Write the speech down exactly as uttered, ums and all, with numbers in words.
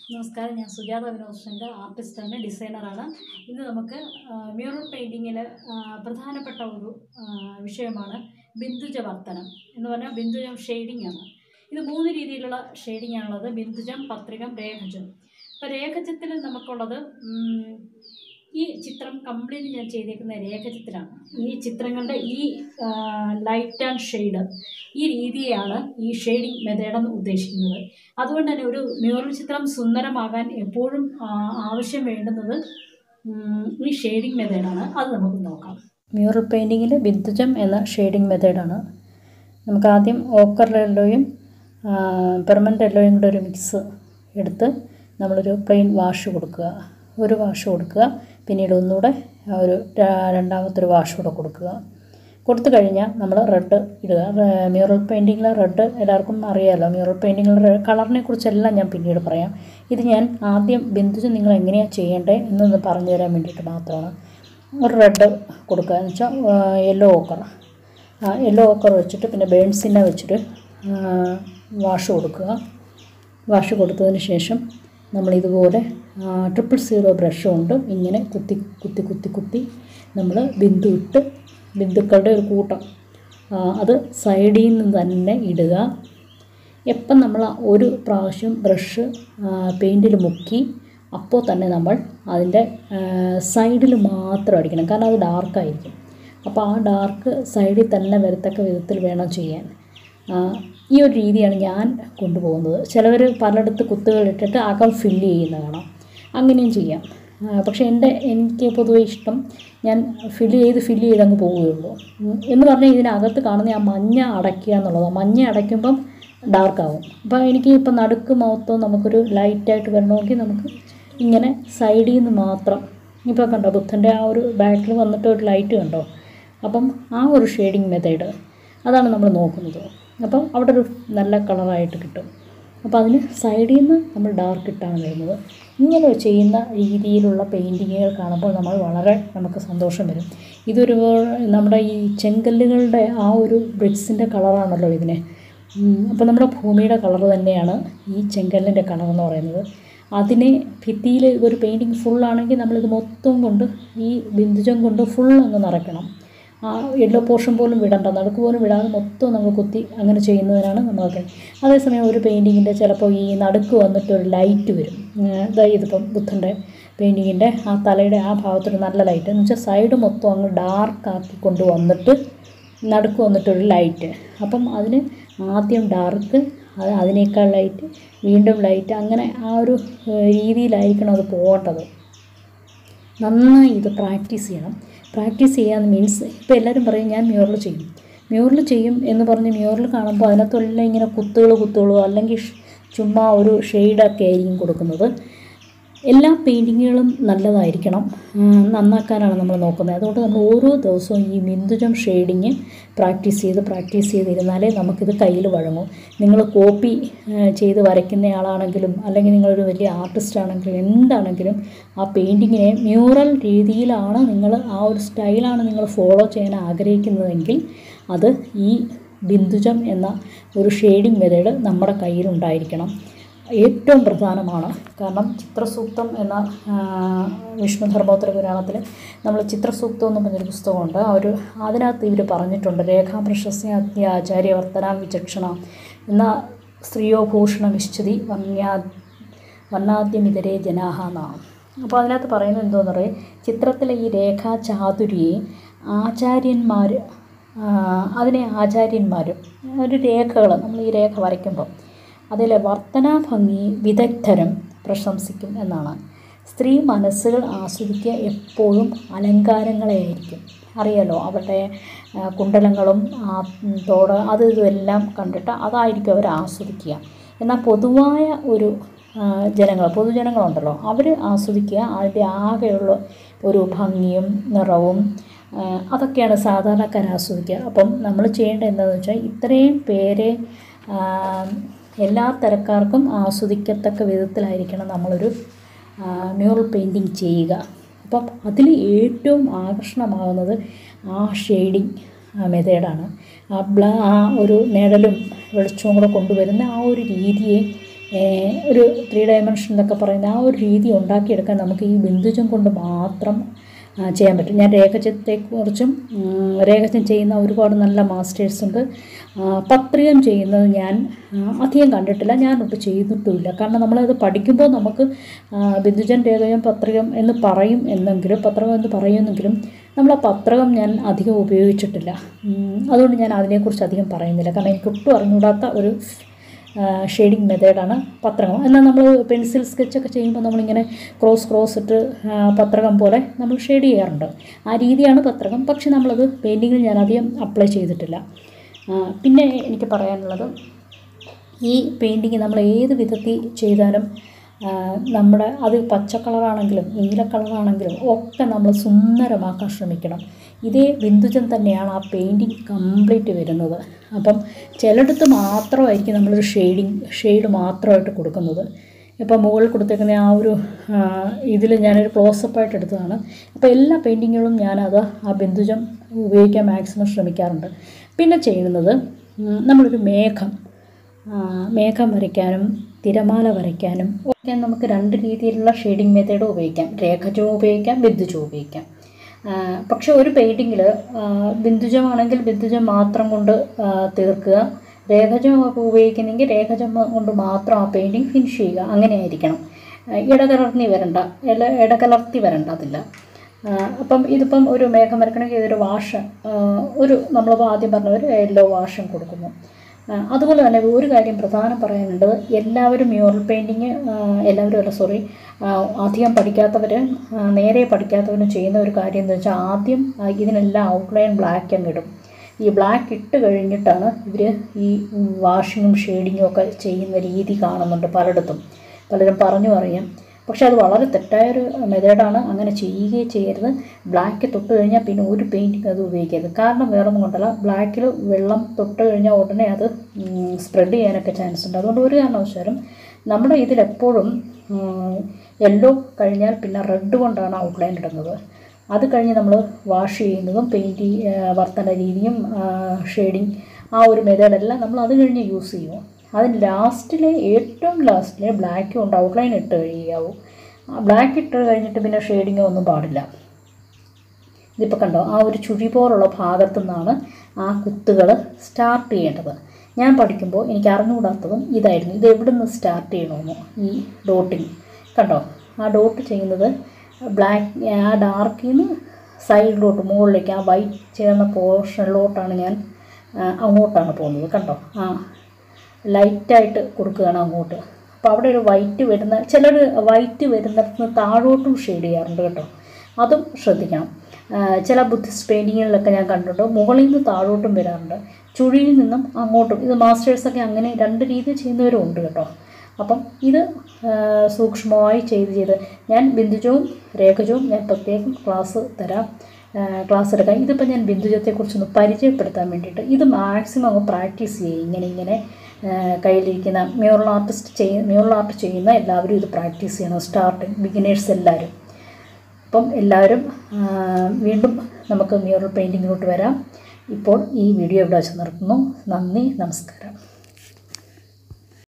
നമസ്കാരം, ഞാൻ സുജാത വിനോദ് ശങ്കർ, ആർട്ടിസ്റ്റാണ്, ഡിസൈനറാണ്. ഇന്ന് നമുക്ക് മ്യൂറൽ പെയിൻറ്റിങ്ങിൽ പ്രധാനപ്പെട്ട ഒരു വിഷയമാണ് ബിന്ദുജവർത്തനം എന്ന് പറഞ്ഞാൽ ബിന്ദുജം ഷെയ്ഡിംഗ് ആണ്. ഇത് മൂന്ന് രീതിയിലുള്ള ഷെയ്ഡിംഗ് ആണുള്ളത്: ബിന്ദുജം, പത്രികം, രേഖജം. ഇപ്പോൾ രേഖജത്തിൽ നമുക്കുള്ളത് ഈ ചിത്രം കംപ്ലീറ്റ് ഞാൻ ചെയ്തേക്കുന്ന രേഖചിത്രമാണ്. ഈ ചിത്രങ്ങളുടെ ഈ ലൈറ്റ് ആൻഡ് ഷെയ്ഡ്, ഈ രീതിയാണ് ഈ ഷെയ്ഡിങ് മെത്തേഡെന്ന് ഉദ്ദേശിക്കുന്നത്. അതുകൊണ്ട് തന്നെ ഒരു മ്യൂറൽ ചിത്രം സുന്ദരമാകാൻ എപ്പോഴും ആവശ്യം വേണ്ടുന്നത് ഈ ഷെയ്ഡിങ് മെത്തേഡാണ്. അത് നമുക്ക് നോക്കാം. മ്യൂറൽ പെയിൻറ്റിങ്ങിൽ ബിന്ദുജം എന്ന ഷെയ്ഡിങ് മെത്തേഡാണ്. നമുക്ക് ആദ്യം ഓക്കർ യെല്ലോയും പെർമനൻ്റ് യെല്ലോയും കൂടെ ഒരു മിക്സ് എടുത്ത് നമ്മളൊരു പ്ലെയിൻ വാഷ് കൊടുക്കുക. ഒരു വാഷ് കൊടുക്കുക, പിന്നീട് ഒന്നുകൂടെ ഒരു രണ്ടാമത്തെ ഒരു വാഷ് കൂടെ കൊടുക്കുക. കൊടുത്തു കഴിഞ്ഞാൽ നമ്മൾ റെഡ് ഇടുക. മ്യൂറൽ പെയിൻറ്റിങ്ങിൽ റെഡ് എല്ലാവർക്കും അറിയാമല്ലോ. മ്യൂറൽ പെയിൻറ്റിങ്ങിൽ കളറിനെ കുറിച്ചെല്ലാം ഞാൻ പിന്നീട് പറയാം. ഇത് ഞാൻ ആദ്യം ബിന്ദുജം നിങ്ങൾ എങ്ങനെയാണ് ചെയ്യേണ്ടത് എന്നൊന്ന് പറഞ്ഞു തരാൻ വേണ്ടിയിട്ട് മാത്രമാണ്. ഒരു റെഡ് കൊടുക്കുക എന്ന് വെച്ചാൽ യെല്ലോ ഓക്കർ യെല്ലോ ഓക്കർ വെച്ചിട്ട് പിന്നെ ബേൺസിനെ വെച്ചിട്ട് വാഷ് കൊടുക്കുക. വാഷ് കൊടുത്തതിന് ശേഷം നമ്മളിതുപോലെ ട്രിപ്പിൾ സീറോ ബ്രഷ് കൊണ്ട് ഇങ്ങനെ കുത്തി കുത്തി കുത്തി കുത്തി നമ്മൾ ബിന്ദു ഇട്ട് ബിന്ദുക്കളുടെ ഒരു കൂട്ടം അത് സൈഡിൽ നിന്ന് തന്നെ ഇടുക. എപ്പം നമ്മൾ ഒരു പ്രാവശ്യം ബ്രഷ് പെയിൻറ്റിൽ മുക്കി അപ്പോൾ തന്നെ നമ്മൾ അതിൻ്റെ സൈഡിൽ മാത്രം അടിക്കണം. കാരണം അത് ഡാർക്കായിരിക്കും. അപ്പോൾ ആ ഡാർക്ക് സൈഡിൽ തന്നെ വരത്തക്ക വിധത്തിൽ വേണം ചെയ്യാൻ. ഈ ഒരു രീതിയാണ് ഞാൻ കൊണ്ടുപോകുന്നത്. ചിലവർ പലയിടത്ത് കുത്തുകളിട്ടിട്ട് അകം ഫില്ല് ചെയ്യുന്ന കാണാം. അങ്ങനെയും ചെയ്യാം. പക്ഷേ എൻ്റെ എനിക്ക് പൊതുവേ ഇഷ്ടം ഞാൻ ഫില്ല് ചെയ്ത് ഫില്ല് ചെയ്ത് അങ്ങ് പോവുകയുള്ളൂ. എന്ന് പറഞ്ഞാൽ ഇതിനകത്ത് കാണുന്ന ആ മഞ്ഞ അടയ്ക്കുക എന്നുള്ളതാണ്. മഞ്ഞ അടയ്ക്കുമ്പം ഡാർക്കാവും. അപ്പോൾ എനിക്ക് ഇപ്പം നടുക്ക് മൊത്തം നമുക്കൊരു ലൈറ്റായിട്ട് വരണമെങ്കിൽ നമുക്ക് ഇങ്ങനെ സൈഡിൽ നിന്ന് മാത്രം, ഇപ്പോൾ കണ്ടോ ബുദ്ധൻ്റെ ആ ഒരു ബാക്കിൽ വന്നിട്ട് ഒരു ലൈറ്റ് കണ്ടോ. അപ്പം ആ ഒരു ഷെയ്ഡിങ് മെത്തേഡ് അതാണ് നമ്മൾ നോക്കുന്നത്. അപ്പം അവിടെ ഒരു നല്ല കളറായിട്ട് കിട്ടും. അപ്പോൾ അതിന് സൈഡിൽ നിന്ന് നമ്മൾ ഡാർക്ക് ഇട്ടാണ് വരുന്നത്. ഇങ്ങനെ ചെയ്യുന്ന രീതിയിലുള്ള പെയിൻറ്റിങ്ങുകൾ കാണുമ്പോൾ നമ്മൾ വളരെ നമുക്ക് സന്തോഷം വരും. ഇതൊരു നമ്മുടെ ഈ ചെങ്കല്ലുകളുടെ ആ ഒരു ബ്രിക്സിൻ്റെ കളറാണല്ലോ ഇതിന്. അപ്പോൾ നമ്മുടെ ഭൂമിയുടെ കളർ തന്നെയാണ് ഈ ചെങ്കല്ലിൻ്റെ കളറെന്ന് പറയുന്നത്. അതിനെ ഭിത്തിയിൽ ഒരു പെയിൻറ്റിങ് ഫുള്ളാണെങ്കിൽ നമ്മളിത് മൊത്തം കൊണ്ട് ഈ ബിന്ദുജം കൊണ്ട് ഫുൾ അങ്ങ് നിറയ്ക്കണം. ആ യെല്ലോ പോർഷൻ പോലും വിടണ്ട, നടുക്ക് പോലും വിടാതെ മൊത്തം നമ്മൾ കുത്തി അങ്ങനെ ചെയ്യുന്നതിനാണ് നമ്മളൊക്കെ. അതേസമയം ഒരു പെയിൻറ്റിങ്ങിൻ്റെ ചിലപ്പോൾ ഈ നടുക്ക് വന്നിട്ട് ഒരു ലൈറ്റ് വരും. അതായത് ഇതിപ്പം ബുദ്ധൻ്റെ പെയിൻറ്റിങ്ങിൻ്റെ ആ തലയുടെ ആ ഭാഗത്തൊരു നല്ല ലൈറ്റ് എന്ന് വെച്ചാൽ സൈഡ് മൊത്തം അങ്ങ് ഡാർക്കാക്കി കൊണ്ട് വന്നിട്ട് നടുക്ക് വന്നിട്ടൊരു ലൈറ്റ്. അപ്പം അതിന് ആദ്യം ഡാർക്ക്, അത് അതിനേക്കാൾ ലൈറ്റ്, വീണ്ടും ലൈറ്റ്, അങ്ങനെ ആ ഒരു രീതിയിലായിരിക്കണം അത് പോകേണ്ടത്. നന്നായി ഇത് പ്രാക്ടീസ് ചെയ്യണം. പ്രാക്ടീസ് ചെയ്യാന്ന് മീൻസ് ഇപ്പോൾ എല്ലാവരും പറയും ഞാൻ മ്യൂറൽ ചെയ്യും മ്യൂറൽ ചെയ്യും എന്ന് പറഞ്ഞ് മ്യൂറൽ കാണുമ്പോൾ അതിനകത്തെല്ലാം ഇങ്ങനെ കുത്തുകൾ കുത്തുകളോ അല്ലെങ്കിൽ ചുമ്മാ ഒരു ഷെയ്ഡൊക്കെ ആയിരിക്കും കൊടുക്കുന്നത്. എല്ലാ പെയിൻറ്റിങ്ങുകളും നല്ലതായിരിക്കണം, നന്നാക്കാനാണ് നമ്മൾ നോക്കുന്നത്. അതുകൊണ്ട് നമ്മൾ ഓരോ ദിവസവും ഈ ബിന്ദുജം ഷെയ്ഡിങ് പ്രാക്ടീസ് ചെയ്ത് പ്രാക്ടീസ് ചെയ്തിരുന്നാലേ നമുക്കിത് കയ്യിൽ വഴങ്ങും. നിങ്ങൾ കോപ്പി ചെയ്ത് വരയ്ക്കുന്നയാളാണെങ്കിലും അല്ലെങ്കിൽ നിങ്ങളൊരു വലിയ ആർട്ടിസ്റ്റ് ആണെങ്കിലും എന്താണെങ്കിലും ആ പെയിൻറ്റിങ്ങിനെ മ്യൂറൽ രീതിയിലാണ് നിങ്ങൾ, ആ ഒരു സ്റ്റൈലാണ് നിങ്ങൾ ഫോളോ ചെയ്യാൻ ആഗ്രഹിക്കുന്നതെങ്കിൽ അത് ഈ ബിന്ദുജം എന്ന ഒരു ഷെയ്ഡിങ് മെത്തേഡ് നമ്മുടെ കയ്യിലുണ്ടായിരിക്കണം. ഏറ്റവും പ്രധാനമാണ്. കാരണം ചിത്രസൂക്തം എന്ന വിഷ്ണുധർമ്മോത്തര പുരാണത്തിൽ നമ്മൾ ചിത്രസൂക്തം എന്ന് പറഞ്ഞൊരു പുസ്തകമുണ്ട്. ആ ഒരു അതിനകത്ത് ഇവർ പറഞ്ഞിട്ടുണ്ട്, രേഖാപ്രശസ്യ ആചാര്യവർത്തന വിചക്ഷണ എന്ന സ്ത്രീയോ ഭൂഷണ നിശ്ചിതി വർണ്യാ വർണ്ണാദ്യമിതരേ ജനാഹ എന്നാണ്. അപ്പോൾ അതിനകത്ത് പറയുന്നത് എന്തോന്ന് പറയും, ചിത്രത്തിലെ ഈ രേഖാചാതുരിയെ ആചാര്യന്മാർ, അതിനെ ആചാര്യന്മാർ ഒരു രേഖകൾ നമ്മൾ ഈ രേഖ വരയ്ക്കുമ്പോൾ അതിലെ വർത്തനാഭംഗി വിദഗ്ധരും പ്രശംസിക്കും എന്നാണ്. സ്ത്രീ മനസ്സുകൾ ആസ്വദിക്കുക എപ്പോഴും അലങ്കാരങ്ങളെയായിരിക്കും. അറിയാലോ, അവരുടെ കുണ്ടലങ്ങളും തോട് അത് ഇതുമെല്ലാം കണ്ടിട്ട് അതായിരിക്കും അവർ ആസ്വദിക്കുക. എന്നാൽ പൊതുവായ ഒരു ജനങ്ങൾ പൊതുജനങ്ങളുണ്ടല്ലോ, അവർ ആസ്വദിക്കുക അതിൻ്റെ ആകെയുള്ള ഒരു ഭംഗിയും നിറവും, അതൊക്കെയാണ് സാധാരണക്കാർ ആസ്വദിക്കുക. അപ്പം നമ്മൾ ചെയ്യേണ്ടത് എന്താണെന്ന് വെച്ചാൽ ഇത്രയും പേരെ എല്ലാ തരക്കാർക്കും ആസ്വദിക്കത്തക്ക വിധത്തിലായിരിക്കണം നമ്മളൊരു മ്യൂറൽ പെയിൻറ്റിങ് ചെയ്യുക. അപ്പം അതിൽ ഏറ്റവും ആകർഷണമാകുന്നത് ആ ഷെയ്ഡിങ് മെത്തേഡാണ്. ആ ബ്ലാ ആ ഒരു നിഴലും വെളിച്ചവും കൂടെ കൊണ്ടുവരുന്ന ആ ഒരു രീതിയെ ഒരു ത്രീ ഡയമെൻഷൻ എന്നൊക്കെ പറയുന്ന ആ ഒരു രീതി ഉണ്ടാക്കിയെടുക്കാൻ നമുക്ക് ഈ ബിന്ദുജം കൊണ്ട് മാത്രം ചെയ്യാൻ പറ്റും. ഞാൻ രേഖചിത്രത്തെക്കുറിച്ചും രേഖചിത്രം ചെയ്യുന്ന ഒരുപാട് നല്ല മാസ്റ്റേഴ്സ് ഉണ്ട്. പത്രികം ചെയ്യുന്നത് ഞാൻ അധികം കണ്ടിട്ടില്ല, ഞാനൊട്ട് ചെയ്തിട്ടുമില്ല. കാരണം നമ്മളത് പഠിക്കുമ്പോൾ നമുക്ക് ബിന്ദുജം രേഖജം പത്രികം എന്ന് പറയും എന്നെങ്കിലും പത്രകം എന്ന് പറയുമെന്നെങ്കിലും നമ്മൾ ആ പത്രകം ഞാൻ അധികം ഉപയോഗിച്ചിട്ടില്ല. അതുകൊണ്ട് ഞാൻ അതിനെക്കുറിച്ച് അധികം പറയുന്നില്ല. കാരണം എനിക്ക് ഒട്ടും അറിഞ്ഞുകൂടാത്ത ഒരു ഷെയ്ഡിങ് മെത്തേഡാണ് പത്രകം. എന്നാൽ നമ്മൾ പെൻസിൽ സ്കെച്ചൊക്കെ ചെയ്യുമ്പോൾ നമ്മളിങ്ങനെ ക്രോസ് ക്രോസ് ഇട്ട് പത്രകം പോലെ നമ്മൾ ഷെയ്ഡ് ചെയ്യാറുണ്ട്. ആ രീതിയാണ് പത്രകം. പക്ഷെ നമ്മളത് പെയിൻറ്റിങ്ങിൽ ഞാൻ അധികം അപ്ലൈ ചെയ്തിട്ടില്ല. പിന്നെ എനിക്ക് പറയാനുള്ളത്, ഈ പെയിൻറ്റിങ് നമ്മൾ ഏത് വിധത്തിൽ ചെയ്താലും നമ്മുടെ അത് പച്ച കളറാണെങ്കിലും നീല കളറാണെങ്കിലും ഒക്കെ നമ്മൾ സുന്ദരമാക്കാൻ ശ്രമിക്കണം. ഇതേ ബിന്ദുജം തന്നെയാണ് ആ പെയിൻറ്റിങ് കംപ്ലീറ്റ് വരുന്നത്. അപ്പം ചിലയിടത്ത് മാത്രമായിരിക്കും നമ്മളൊരു ഷെയ്ഡിങ് ഷെയ്ഡ് മാത്രമായിട്ട് കൊടുക്കുന്നത്. ഇപ്പം മുകളിൽ കൊടുത്തേക്കുന്ന ആ ഒരു ഇതിൽ ഞാനൊരു ക്ലോസപ്പായിട്ട് എടുത്തതാണ്. അപ്പോൾ എല്ലാ പെയിൻറ്റിങ്ങുകളും ഞാനത് ആ ബിന്ദുജം ഉപയോഗിക്കാൻ മാക്സിമം ശ്രമിക്കാറുണ്ട്. പിന്നെ ചെയ്യുന്നത്, നമ്മളൊരു മേഘം മേഘം വരയ്ക്കാനും തിരമാല വരയ്ക്കാനും ഒക്കെ നമുക്ക് രണ്ട് രീതിയിലുള്ള ഷെയ്ഡിങ് മെത്തേഡ് ഉപയോഗിക്കാം. രേഖജവും ഉപയോഗിക്കാം, ബിന്ദുജവും ഉപയോഗിക്കാം. പക്ഷെ ഒരു പെയിൻറ്റിങ്ങിൽ ബിന്ദുജമാണെങ്കിൽ ബിന്ദുജം മാത്രം കൊണ്ട് തീർക്കുക, രേഖജം ഉപയോഗിക്കുന്നെങ്കിൽ രേഖജം കൊണ്ട് മാത്രം ആ പെയിൻറ്റിങ് ഫിനിഷ് ചെയ്യുക. അങ്ങനെ ആയിരിക്കണം. ഇടകലർത്തി വരണ്ട ഇല ഇടകലർത്തി വരണ്ട അതില്ല. അപ്പം ഇതിപ്പം ഒരു മേഘം വരയ്ക്കണമെങ്കിൽ ഇതൊരു വാഷ് ഒരു നമ്മളിപ്പോൾ ആദ്യം പറഞ്ഞ ഒരു യെല്ലോ വാഷം കൊടുക്കുന്നു. അതുപോലെ തന്നെ ഒരു കാര്യം പ്രധാനം പറയാനുള്ളത്, എല്ലാവരും മ്യൂറൽ പെയിൻറ്റിങ് എല്ലാവരും അല്ല സോറി അധികം പഠിക്കാത്തവർ നേരെ പഠിക്കാത്തവരും ചെയ്യുന്ന ഒരു കാര്യം എന്ന് വെച്ചാൽ, ആദ്യം ഇതിനെല്ലാം ഔട്ട്ലൈൻ ബ്ലാക്ക് അങ്ങ് ഇടും. ഈ ബ്ലാക്ക് ഇട്ട് കഴിഞ്ഞിട്ടാണ് ഇവർ ഈ വാഷിങ്ങും ഷെയ്ഡിങ്ങും ഒക്കെ ചെയ്യുന്ന രീതി കാണുന്നുണ്ട് പലയിടത്തും. പലരും പറഞ്ഞു അറിയാം. പക്ഷെ അത് വളരെ തെറ്റായൊരു മെത്തേഡാണ്. അങ്ങനെ ചെയ്യുകയും ചെയ്യരുത്. ബ്ലാക്ക് തൊട്ട് കഴിഞ്ഞാൽ പിന്നെ ഒരു പെയിൻറ്റിങ് അത് ഉപയോഗിക്കരുത്. കാരണം വേറൊന്നും കൊണ്ടല്ല, ബ്ലാക്കിൽ വെള്ളം തൊട്ട് കഴിഞ്ഞാൽ ഉടനെ അത് സ്പ്രെഡ് ചെയ്യാനൊക്കെ ചാൻസ് ഉണ്ട്. അതുകൊണ്ട് ഒരു കാരണവശാലും നമ്മുടെ ഇതിലെപ്പോഴും യെല്ലോ കഴിഞ്ഞാൽ പിന്നെ റെഡ് കൊണ്ടാണ് ഔട്ട്ലൈൻ ഇടുന്നത്. അത് കഴിഞ്ഞ് നമ്മൾ വാഷ് ചെയ്യുന്നതും പെയിൻറ്റ് വർത്തന രീതിയും ഷെയ്ഡിങ് ആ ഒരു മെത്തേഡെല്ലാം നമ്മൾ അത് കഴിഞ്ഞ് യൂസ് ചെയ്യും. അതിന് ലാസ്റ്റിലെ ഏറ്റവും ലാസ്റ്റിലെ ബ്ലാക്ക് കൊണ്ട് ഔട്ട്ലൈൻ ഇട്ട് കഴിയാവൂ. ബ്ലാക്ക് ഇട്ട് കഴിഞ്ഞിട്ട് പിന്നെ ഷെയ്ഡിങ്ങോ ഒന്നും പാടില്ല. ഇതിപ്പോൾ കണ്ടോ, ആ ഒരു ചുഴി പോലുള്ള ഭാഗത്തു നിന്നാണ് ആ കുത്തുകൾ സ്റ്റാർട്ട് ചെയ്യേണ്ടത്. ഞാൻ പഠിക്കുമ്പോൾ എനിക്ക് അറിഞ്ഞുകൂടാത്തതും ഇതായിരുന്നു. ഇത് എവിടെ നിന്ന് സ്റ്റാർട്ട് ചെയ്യണമെന്നോ, ഈ ഡോട്ടിങ് കണ്ടോ, ആ ഡോട്ട് ചെയ്യുന്നത് ബ്ലാക്ക് ആ ഡാർക്കിൽ നിന്ന് സൈഡിലോട്ട് മുകളിലേക്ക് ആ വൈറ്റ് ചേർന്ന പോർഷനിലോട്ടാണ് ഞാൻ അങ്ങോട്ടാണ് പോകുന്നത്. കണ്ടോ, ആ ലൈറ്റായിട്ട് കൊടുക്കുകയാണ് അങ്ങോട്ട്. അപ്പോൾ അവിടെ ഒരു വൈറ്റ് വരുന്ന ചിലർ വൈറ്റ് വരുന്നിടത്ത് നിന്ന് താഴോട്ടും ഷെയ്ഡ് ചെയ്യാറുണ്ട് കേട്ടോ. അതും ശ്രദ്ധിക്കണം. ചില ബുദ്ധിസ്റ്റ് പെയിൻറ്റിങ്ങുകളിലൊക്കെ ഞാൻ കണ്ടിട്ടുണ്ട് മുകളിൽ നിന്ന് താഴോട്ടും വരാറുണ്ട്, ചുഴിയിൽ നിന്നും അങ്ങോട്ടും. ഇത് മാസ്റ്റേഴ്സൊക്കെ അങ്ങനെ രണ്ട് രീതി ചെയ്യുന്നവരും ഉണ്ട് കേട്ടോ. അപ്പം ഇത് സൂക്ഷ്മമായി ചെയ്ത് ചെയ്ത് ഞാൻ ബിന്ദുജവും രേഖജവും ഞാൻ പ്രത്യേകം ക്ലാസ് തരാം, ക്ലാസ് എടുക്കാം. ഇതിപ്പോൾ ഞാൻ ബിന്ദുജത്തെക്കുറിച്ചൊന്ന് പരിചയപ്പെടുത്താൻ വേണ്ടിയിട്ട് ഇത് മാക്സിമം അങ്ങ് പ്രാക്ടീസ് ചെയ്യും. ഇങ്ങനെ ഇങ്ങനെ കയ്യിലിരിക്കുന്ന മ്യൂറൽ ആർട്ടിസ്റ്റ് ചെയ്യ മ്യൂറൽ ആർട്ട് ചെയ്യുന്ന എല്ലാവരും ഇത് പ്രാക്ടീസ് ചെയ്യണം, സ്റ്റാർട്ടിങ് ബിഗിനേഴ്സ് എല്ലാവരും. അപ്പം എല്ലാവരും വീണ്ടും നമുക്ക് മ്യൂറൽ പെയിൻറ്റിങ്ങിലോട്ട് വരാം. ഇപ്പോൾ ഈ വീഡിയോ ഇവിടെ വെച്ച് നിർത്തുന്നു. നന്ദി, നമസ്കാരം.